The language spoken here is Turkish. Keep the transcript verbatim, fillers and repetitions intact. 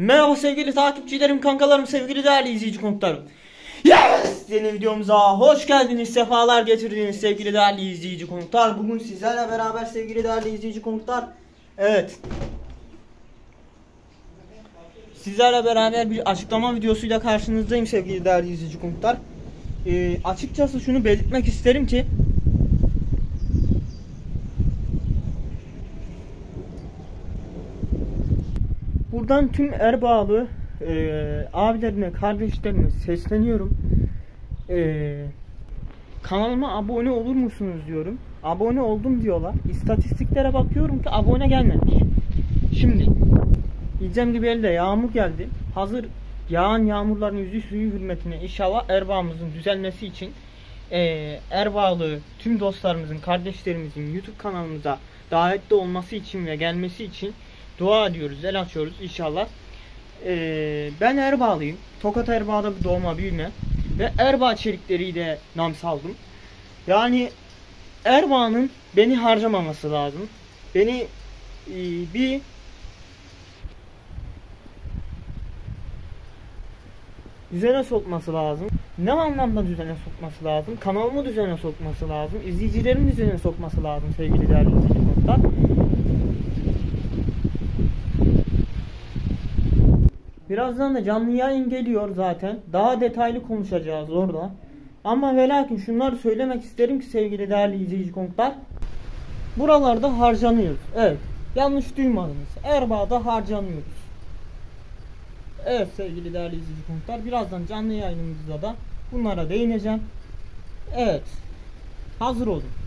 Merhaba sevgili takipçilerim, kankalarım, sevgili değerli izleyici konuklarım. Yes! Yeni videomuza hoş geldiniz, sefalar getirdiniz sevgili değerli izleyici konuklar. Bugün sizlerle beraber sevgili değerli izleyici konuklar. Evet. Sizlerle beraber bir açıklama videosuyla karşınızdayım sevgili değerli izleyici konuklar. Ee, açıkçası şunu belirtmek isterim ki buradan tüm Erbağlı e, abilerime, kardeşlerime sesleniyorum. E, kanalıma abone olur musunuz diyorum. Abone oldum diyorlar. İstatistiklere bakıyorum ki abone gelmemiş. Şimdi diyeceğim gibi elde yağmur geldi. Hazır yağan yağmurların yüzü suyu hürmetine inşallah Erbağımızın düzelmesi için e, Erbağlı tüm dostlarımızın, kardeşlerimizin YouTube kanalımıza davetli olması için ve gelmesi için dua ediyoruz, el açıyoruz inşallah. Ee, ben Erbağlıyım. Tokat Erbağ'da bir doğma büyüme. Ve Erbağ çelikleriyle nam saldım. Yani Erbağ'ın beni harcamaması lazım. Beni e, bir düzene sokması lazım. Ne anlamda düzene sokması lazım? Kanalımı düzene sokması lazım. İzleyicilerin düzene sokması lazım sevgili değerli izleyiciler. Birazdan da canlı yayın geliyor zaten. Daha detaylı konuşacağız orada. Ama ve lakin şunları söylemek isterim ki sevgili değerli izleyici konuklar. Buralarda harcanıyoruz. Evet. Yanlış duymadınız. Erbağ'da harcanıyoruz. Evet sevgili değerli izleyici konuklar. Birazdan canlı yayınımızda da bunlara değineceğim. Evet. Hazır olun.